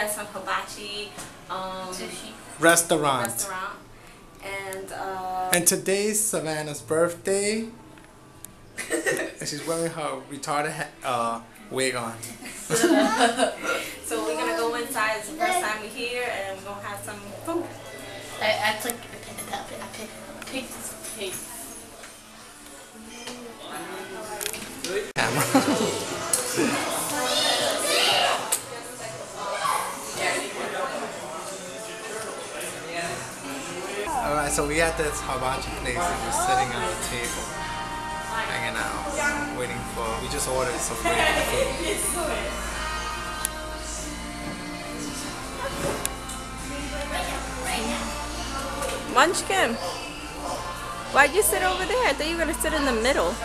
at some hibachi Sushi. restaurant. And And today's Savannah's birthday. And she's wearing her retarded wig on. so we're gonna go inside. It's the first time we're here, and we're gonna have some food. I picked this pig. Camera. Alright, so we at this hibachi place and we're sitting on the table, hanging out, waiting for. We just ordered some food. Munchkin, why'd you sit over there? I thought you were gonna sit in the middle.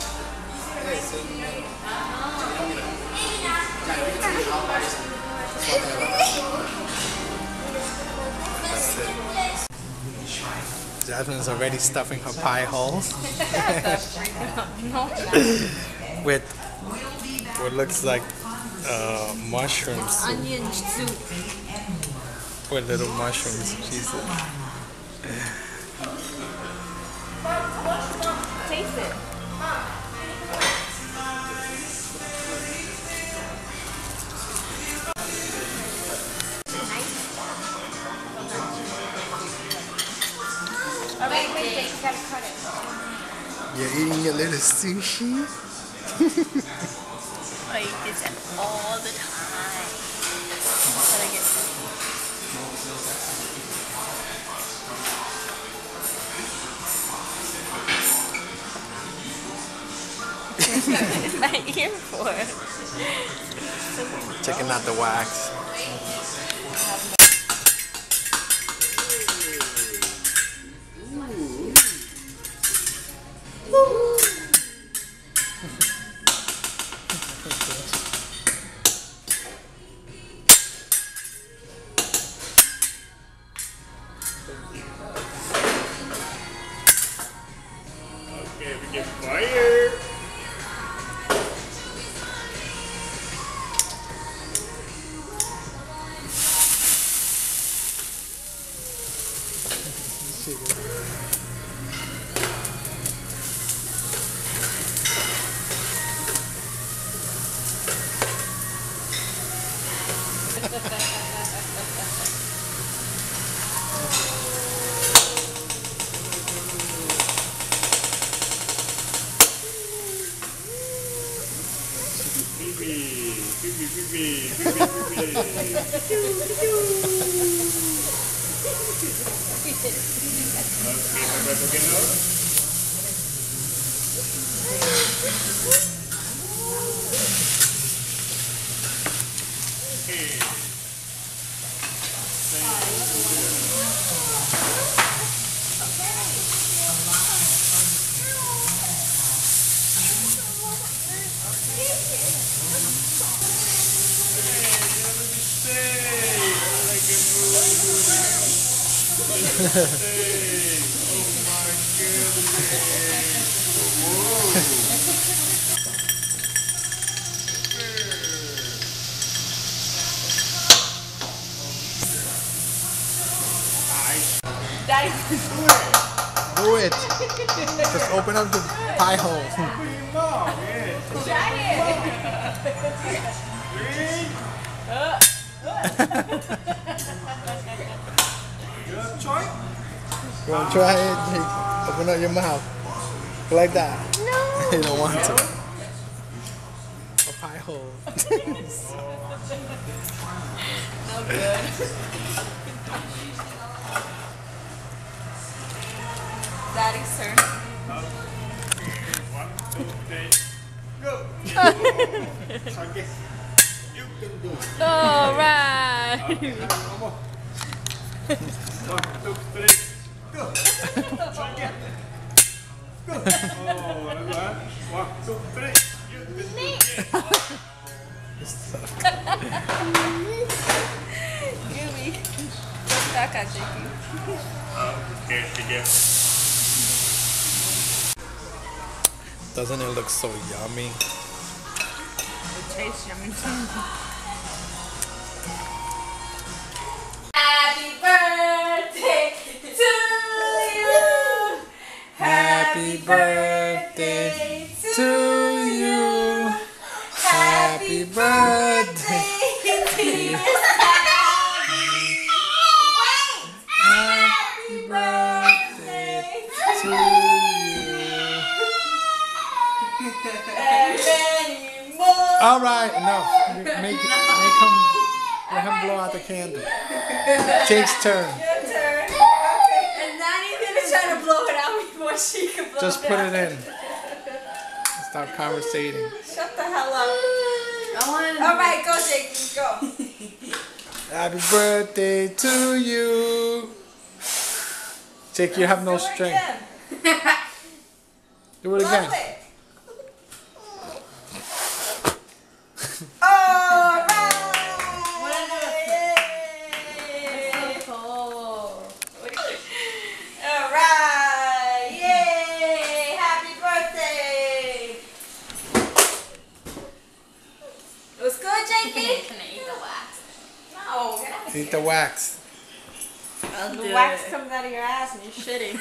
That's it. Jasmine's already stuffing her pie hole with what looks like mushroom soup. Onion soup. With little mushrooms. Jesus. Taste it. Wait, you gotta cut it. You're eating your little sushi? I eat this all the time. But I get my ear for? Checking out the wax. Okay, we get fire. Do it! Just open up the pie hole. You want to try it? Jake? Open up your mouth. Like that. No! You don't want to. A pie hole. No good. Daddy's turn. 1, 2, 3, go. You can do it. All right. 1, 2, 3, go. Try again. Go. Oh, that's right. 1, 2, 3. You can do it. Give me. What's that got, Jakey? Okay, again. Doesn't it look so yummy? It tastes yummy too. Alright, enough. Let him blow out the candle. Jake's turn. Your turn. Okay. And Nani's gonna try to blow it out before she can blow Just it put out. it in. Stop conversating. Shut the hell up. Alright, go Jake, go. Happy birthday to you. Jake, you have no Do it strength. again. Do it again. Blow it. Alright! Alright! Yay! Happy birthday! It was good, Jakey? Can I eat the wax? No, get out of Eat the wax. I'll The wax comes out of your ass and you're shitting.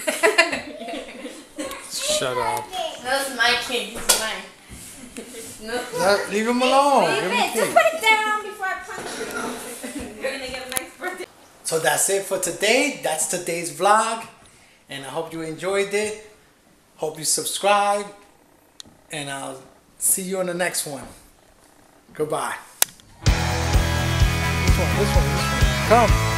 Shut up. That's my cake. This is mine. No. Leave him alone. Leave Give him it. Just cake. put it down before I punch you. You're gonna get a nice birthday. So that's it for today. That's today's vlog. And I hope you enjoyed it. Hope you subscribe. And I'll see you on the next one. Goodbye. This one. Come.